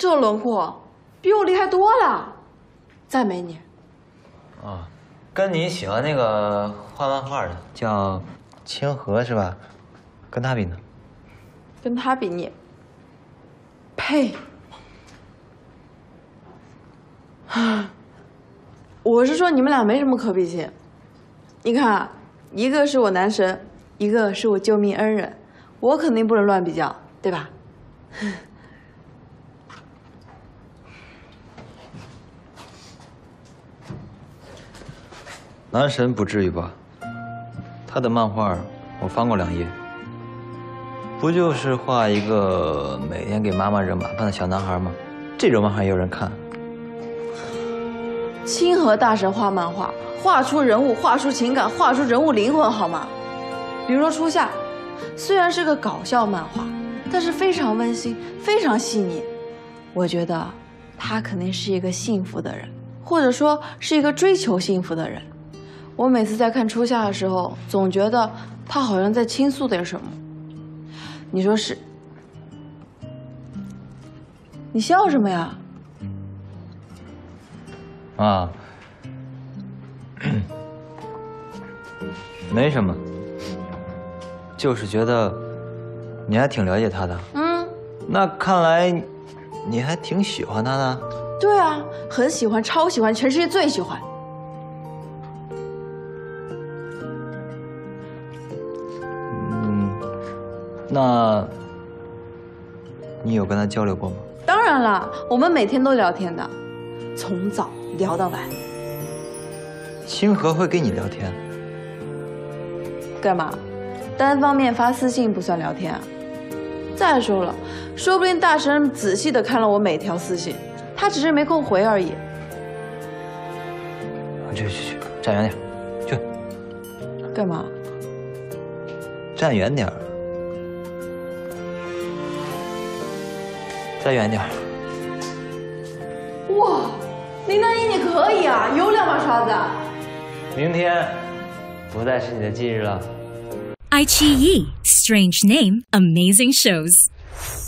这轮廓比我厉害多了，再美你。 啊，跟你喜欢那个画漫画的叫清河是吧？跟他比呢？ 跟他比你，呸！我是说你们俩没什么可比性。你看啊，一个是我男神，一个是我救命恩人，我肯定不能乱比较，对吧？ 男神不至于吧？他的漫画我翻过2页，不就是画一个每天给妈妈惹麻烦的小男孩吗？这种漫画也有人看。 清河大神画漫画，画出人物，画出情感，画出人物灵魂，好吗？比如说初夏，虽然是个搞笑漫画，但是非常温馨，非常细腻。我觉得他肯定是一个幸福的人，或者说是一个追求幸福的人。我每次在看初夏的时候，总觉得他好像在倾诉点什么。你说是？你笑什么呀？ 啊，没什么，就是觉得你还挺了解他的。 嗯， 那看来你还挺喜欢他的。 对啊，很喜欢，超喜欢，全世界最喜欢。 那你有跟他交流过吗？ 当然了，我们每天都聊天的，从早聊到晚。 清河会跟你聊天？ 干嘛？单方面发私信不算聊天啊？再说了，说不定大神仔细的看了我每条私信，他只是没空回而已。 去，站远点，去。 干嘛？ 站远点。再远点。 哇，林大一你可以啊，有2把刷子。 明天不再是你的忌日了。 iQIYI, strange name, amazing shows.